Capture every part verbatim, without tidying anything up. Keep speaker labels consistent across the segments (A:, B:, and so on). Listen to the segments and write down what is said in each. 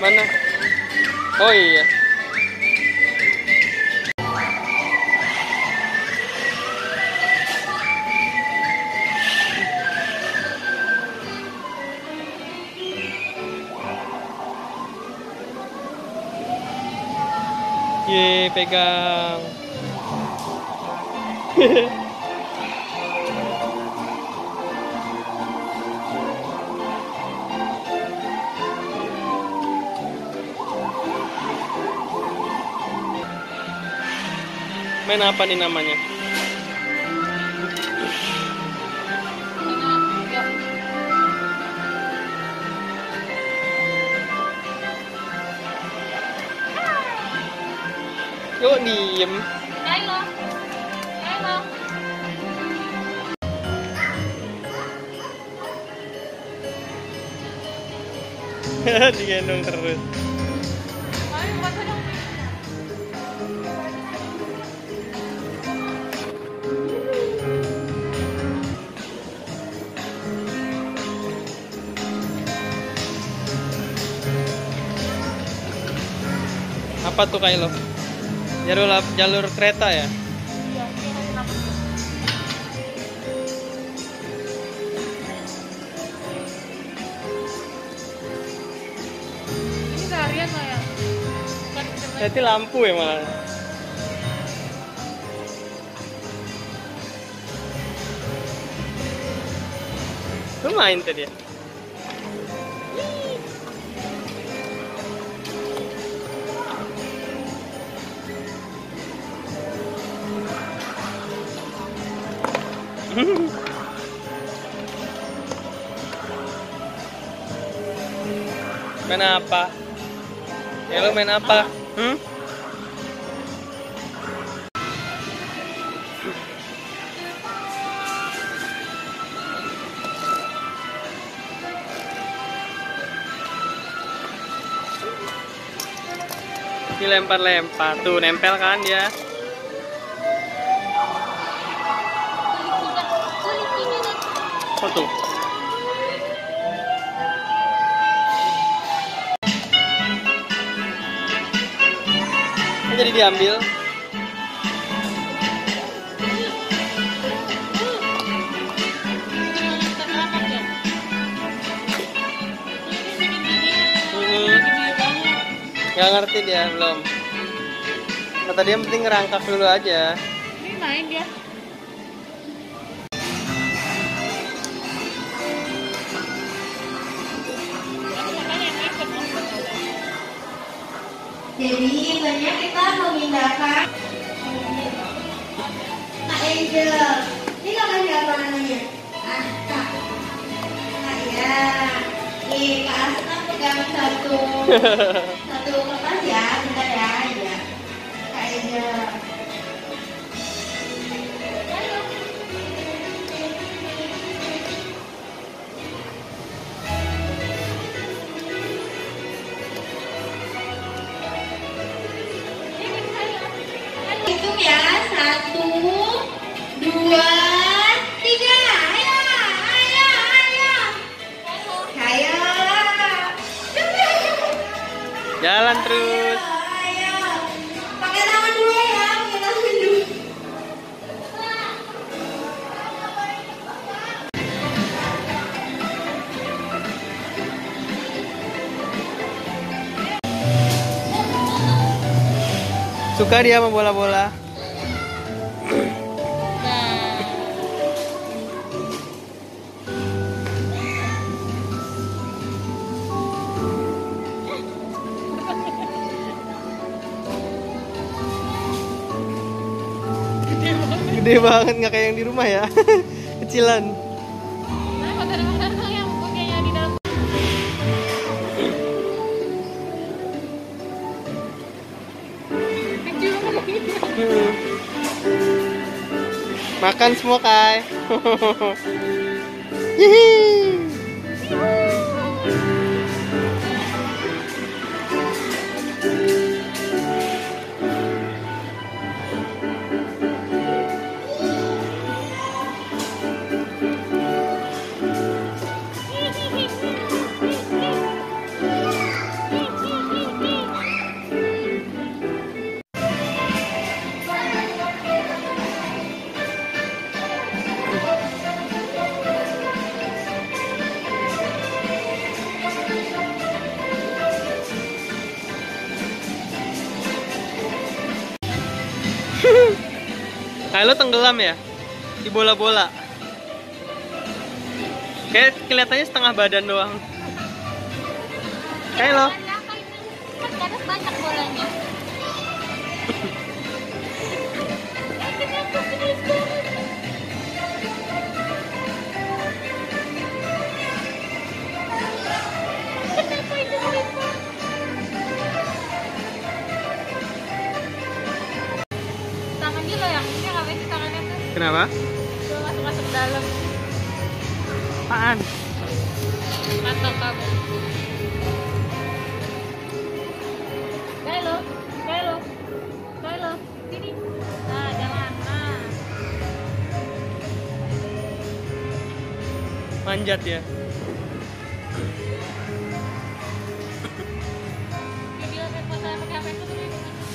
A: Mana? Oh iya. Ye, pegang. Main apa nih namanya? Yuk diem.
B: Halo. Halo.
A: Digendong terus.
B: Ayo baca dong.
A: Apa tuh Kailo? Jalur jalur kereta ya?
B: Iya, dia kenapa? Ini seharian lah ya. Bukan jam
A: Berarti lampu ya malah. Lu main tadi ya? Main apa? Ya lu main apa? Hmm? Dilempar-lempar tuh, nempel kan dia. Apa tuh? Kan jadi diambil. Gak ngerti dia belum. Kata dia penting ngerangkak dulu aja.
B: Ini main dia.
C: Jadi intinya kita memindahkan Kak Angel. Ini nama siapa namanya? Aska. Nah ya. Nih Kak Aska pegang satu satu kertas ya, bentar ya. Ya. Kak Angel. Hitung ya, satu, dua, tiga, ayo, ayo, ayo, ayo,
A: Jalan terus.
C: ayo, pakai tangan dulu ya, pakai tangan dulu.
A: Suka dia sama bola-bola. Gede banget, nggak kayak yang di rumah ya. Kecilan.
B: Nah, motor-motor yang punyanya di dalam.
A: Hmm. Makan semua Kai. Hihi. Kylo tenggelam ya? Di bola-bola. Kayak kelihatannya setengah badan doang. Kylo.
B: Kan ada banyak bolanya. Eh, kenapa serius banget? Kenapa itu serius banget? Tangannya lo yang ini ngapain sih tangannya tuh?
A: Kenapa?
B: Tuh masuk-masuk dalam.
A: Apaan?
B: Mantap kamu. Kylo, Kylo, Kylo, sini. Nah, jangan. Nah.
A: Manjat ya.
B: Video foto pakai H P itu tuh.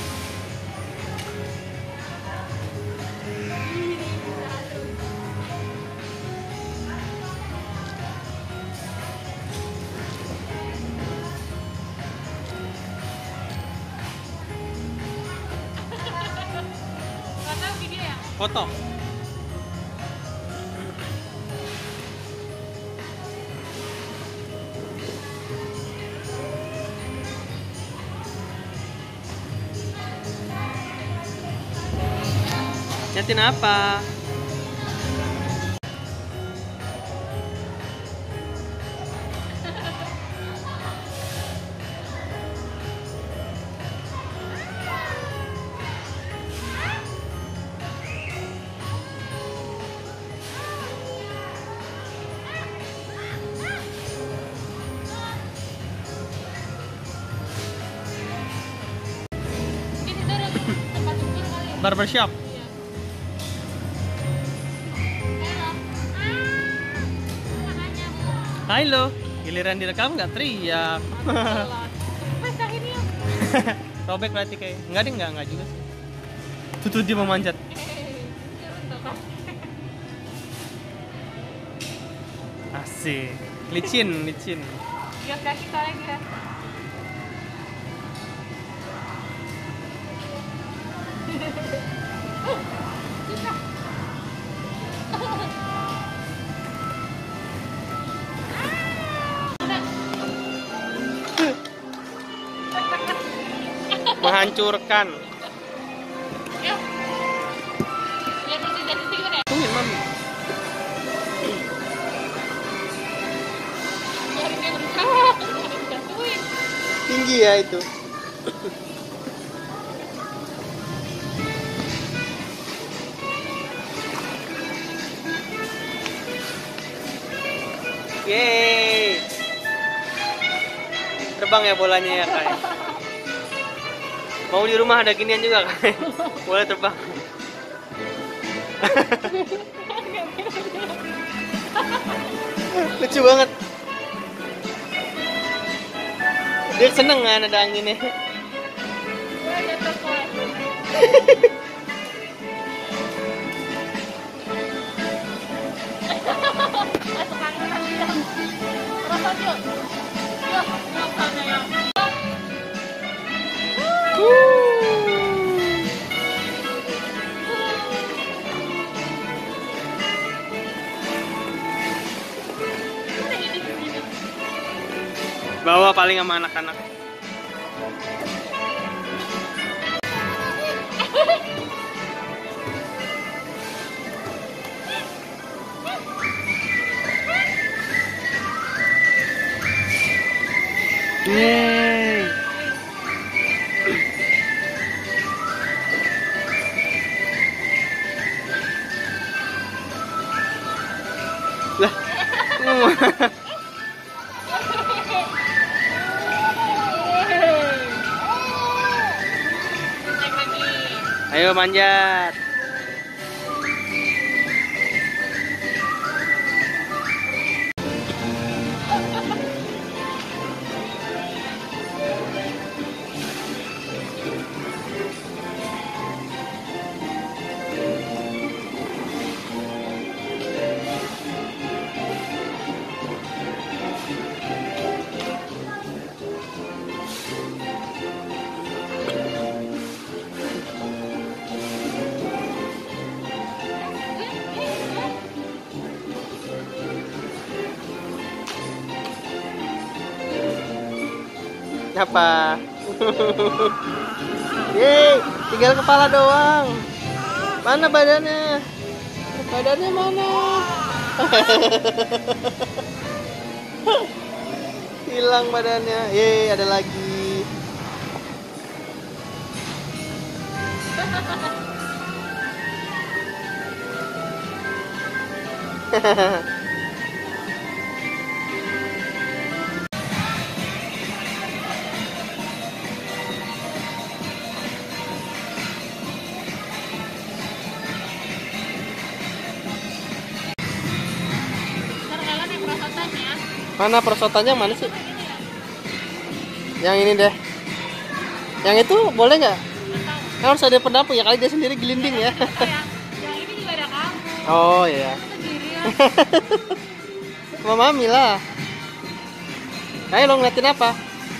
B: Foto video ya?
A: Foto. Nyatin apa?
B: Di situ ada tempat duduk kali ya?
A: Barbershop.
B: Iya. Kylo. Ah. Tangannya, Bu.
A: Kylo, giliran direkam nggak teriak.
B: Mas yang ini ya.
A: Robek berarti kayak. Enggak deh, enggak, enggak juga sih. Tuh, tuh dia mau manjat. Asik. Licin, licin.
B: Lihat kaki soalnya dia. Susah.
A: Menghancurkan.
B: Yuk. Lihat itu jadi gimana ya?
A: Tungguin, Mami.
B: Biarin dia berusaha. Jatuhin.
A: Tinggi ya itu. Yeay. Terbang ya bolanya ya, Kak. Mau di rumah ada ginian juga, Kak. Boleh terbang. Lucu banget. Dia seneng kan ada anginnya.
B: Dia jatuh kuat. Masuk angin nanti ya. Terus yuk. Yuk, yuk sana ya.
A: Bawa paling sama anak-anak. Yeay. Lah.
B: Naik lagi.
A: Ayo manjat. Apa? Yeay, tinggal kepala doang. Mana badannya? Badannya mana? Hilang badannya. Yeay, ada lagi.
B: Ntar kalian yang perosotannya.
A: Mana perosotannya mana sih? Yang ini deh. Yang itu boleh nggak? Kan harus ada pendamping ya, kali dia sendiri gelinding ya.
B: Yang, yang ini juga ada kamu.
A: Oh iya.
B: Sendirian.
A: Sama mami lah. Ayo lo ngeliatin apa?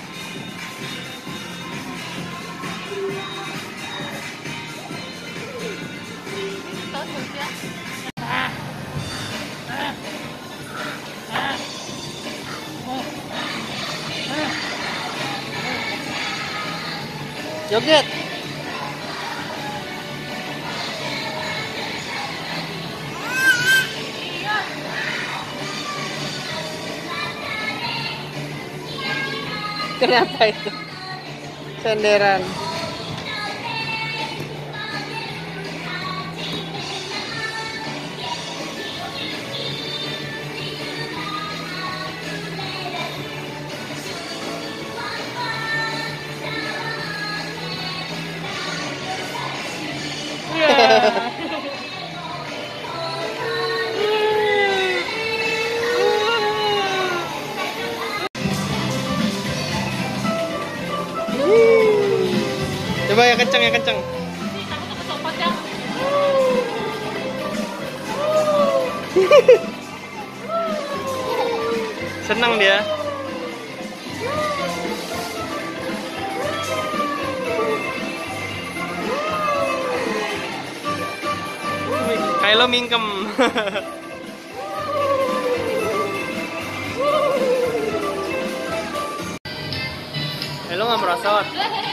B: Tahu nggak ya?
A: Joget. Kenapa itu? Senderan. Coba ya kenceng ya kenceng.
B: Nih, kamu tuh kesopot ya.
A: Senang dia. Kayak lo mingkem. Eh, lo nggak merasa, Wat?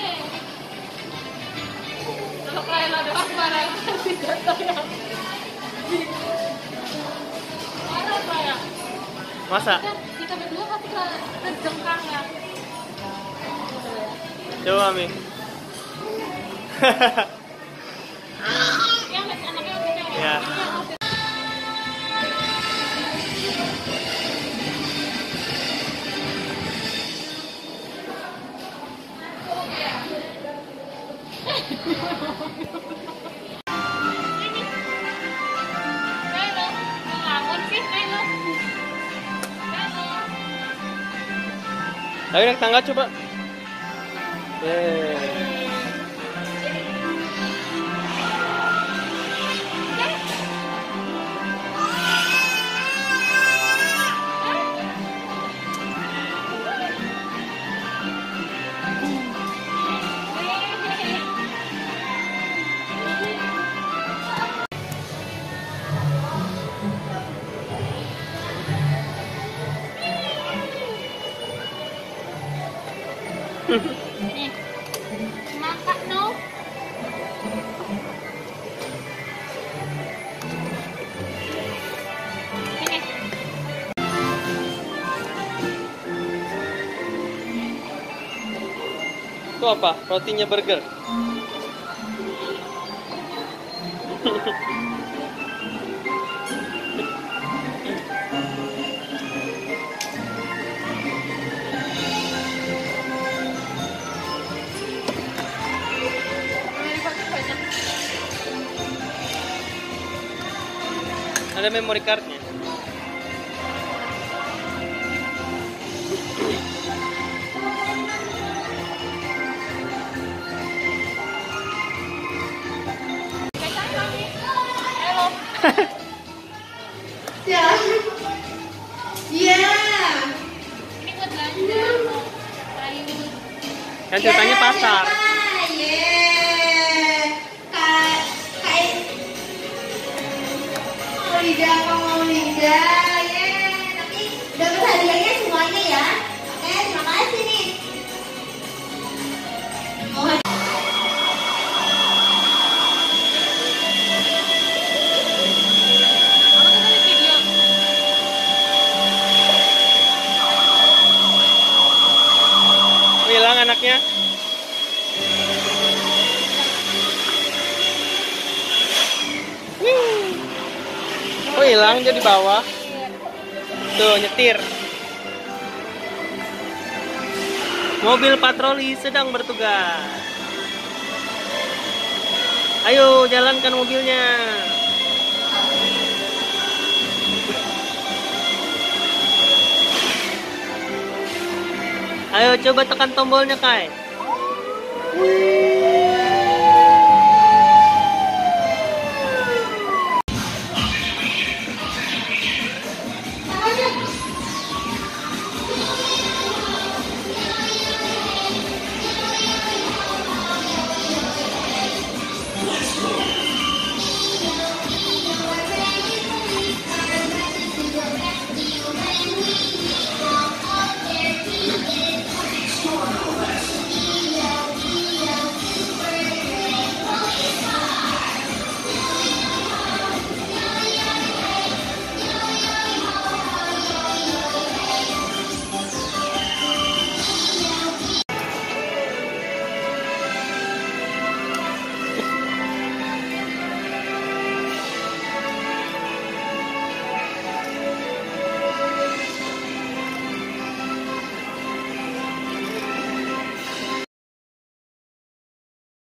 B: Kalau Kayla doang marah pasti jatuh ya. Marah Kayla.
A: Masa?
B: Kita berdua pasti kejengkang ya.
A: Coba, Mi.
B: Yang anaknya udah
A: Ya.
B: Kayla, ngelamun sih Kayla. Kayla.
A: Ayo naik tangga coba. Yeay.
B: Nih. Makan no. Ini.
A: Itu apa? Rotinya burger. Ada memory cardnya.
B: Halo.
C: Ya. Ya.
B: Ini buat belanja. Kayu.
A: Kan ceritanya pasar.
C: Yeay. Kak, kak. Mau lidah, mau lidah. Yeay. Tapi dapat hadiahnya semuanya ya. Oke, terima kasih nih.
A: anaknya. Wih. Oh hilang dia di bawah. Tuh nyetir. Mobil patroli sedang bertugas. Ayo jalankan mobilnya. Ayo coba tekan tombolnya, Kai. Wih.